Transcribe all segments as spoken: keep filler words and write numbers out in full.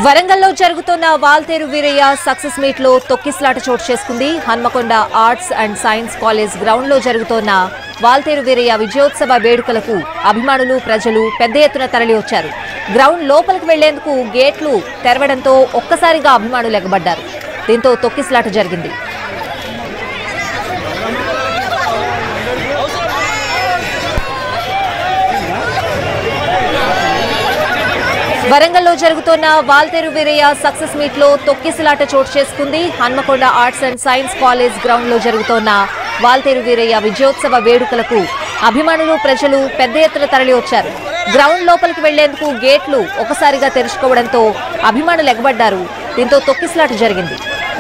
వరంగల్లో జరుగుతున్న Waltair Veeraiah success meet లో తొక్కిసలాట చోటు చేసుకుంది. Hanamkonda arts and science college ground లో జరుగుతున్న వాల్తేరు వీరయ్య విజయోత్సవ వేడుకలకు అభిమానులు ప్రజలు పెద్ద ఎత్తున తరలి వచ్చారు. గ్రౌండ్ లోపలికి వెళ్లేందుకు గేట్లు తెరవడంతో ఒక్కసారిగా అభిమానులు ఎగబడ్డారు. దీంతో తొక్కిసలాట జరిగింది. వరంగల్లో జరుగుతున్న వాల్తేరు వీరయ్య సక్సెస్ మీట్ లో తొక్కిసలాట చోటు చేసుకుంది. Hanamkonda arts and science college ground లో జరుగుతున్న వాల్తేరు వీరయ్య విజయోత్సవ వేడుకలకు అభిమానులు ప్రజలు పెద్ద ఎత్తున తరలి వచ్చారు. గ్రౌండ్ లోపలికి వెళ్లేందుకు గేట్లు ఒకసారిగా తెరుచుకోవడంతో అభిమానులు ఎగబడ్డారు. దీంతో తొక్కిసలాట జరిగింది.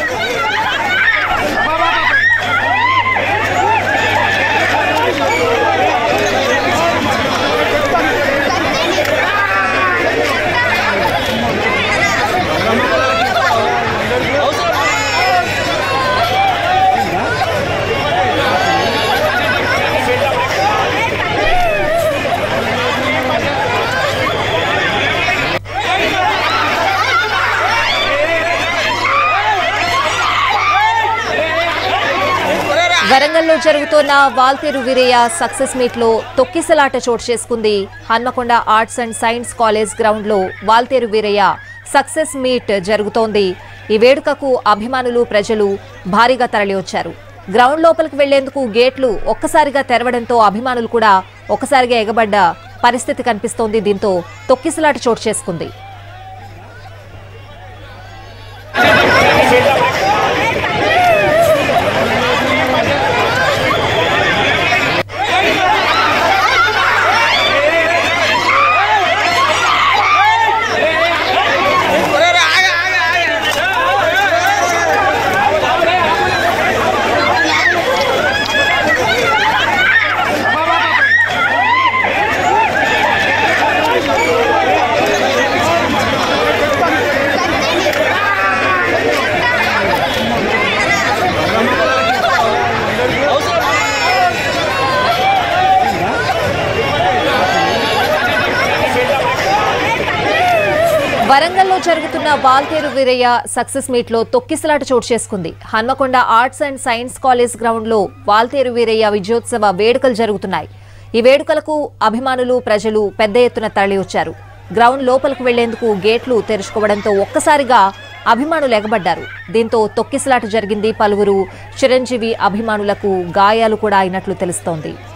వరంగల్లో జరుగుతున్న వాల్తేరు వీరయ్య సక్సెస్ మీట్ లో తొక్కిసలాట చోటు చేసుకుంది. Hanamkonda arts and science college ground లో వాల్తేరు వీరయ్య సక్సెస్ మీట్ జరుగుతోంది. ఈ వేడుకకు అభిమానులు ప్రజలు భారీగా తరలి వచ్చారు. గ్రౌండ్ లోపలికి వెళ్లేందుకు గేట్లు ఒక్కసారిగా తెరవడంతో అభిమానులు కూడా ఒక్కసారిగా ఎగబడ్డ పరిస్థితి కనిపిస్తోంది. దీంతో తొక్కిసలాట చోటు చేసుకుంది. వరంగల్లో జరుగుతున్న వాల్తేరు వీరయ్య సక్సెస్ మీట్ లో తొక్కిసలాట చోటు చేసుకుంది. Hanamkonda arts and science college ground లో వాల్తేరు వీరయ్య విజయోత్సవ వేడుకలు జరుగుతున్నాయి. ఈ వేడుకలకు అభిమానులు ప్రజలు పెద్ద ఎత్తున తరలి వచ్చారు. గ్రౌండ్ లోపలికి వెళ్లేందుకు గేట్లు తెరుచుకోవడంతో ఒక్కసారిగా అభిమానులు ఎగబడ్డారు. దీంతో తొక్కిసలాట జరిగింది. పలువురు చిరంజీవి అభిమానులకు గాయాలు కూడా అయినట్లు తెలుస్తోంది.